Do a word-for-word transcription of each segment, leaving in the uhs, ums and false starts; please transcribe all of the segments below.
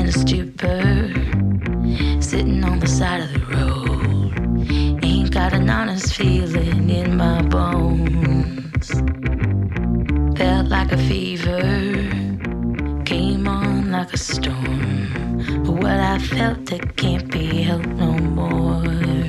a stupor, sitting on the side of the road. Ain't got an honest feeling in my bones. Felt like a fever, came on like a storm. But what I felt, it can't be helped no more.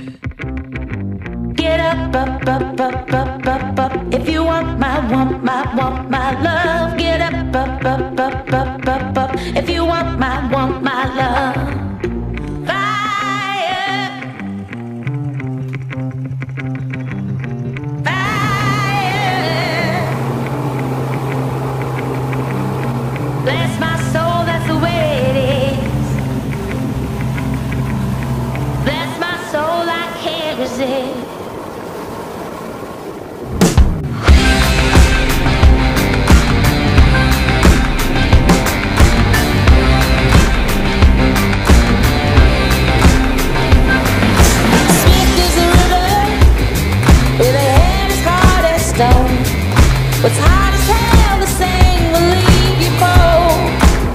Get up, up, up, up, up, up, up. If you want my, want my, want my love. Get up, up, up, up, up, up, up. If you want my, want my love. Fire, fire. Bless my soul, that's the way it is. Bless my soul, I can't resist. What's hard as hell, the same will leave you cold.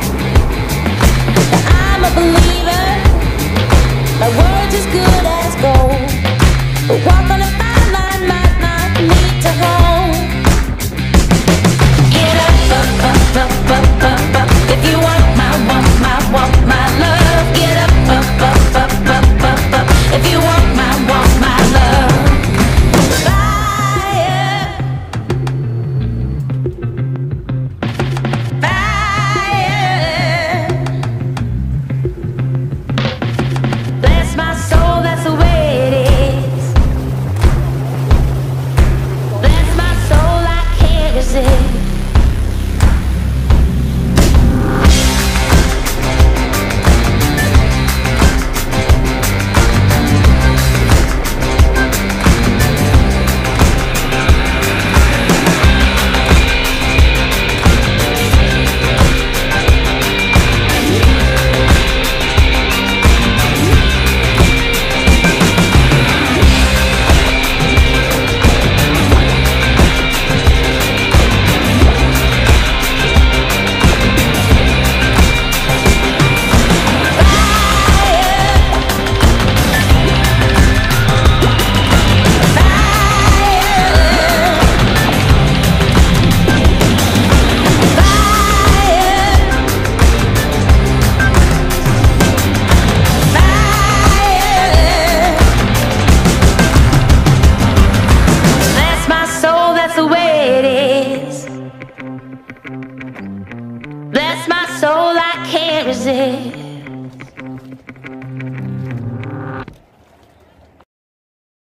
I'm a believer, my word's as good as gold. But walk on a fine line might not lead to home. Get up, up, up, up, up, up, up. If you want my, want my, want my love. Get up, up, up, up, up, up, up. If you want my, want my love. Bless my soul, I can't resist.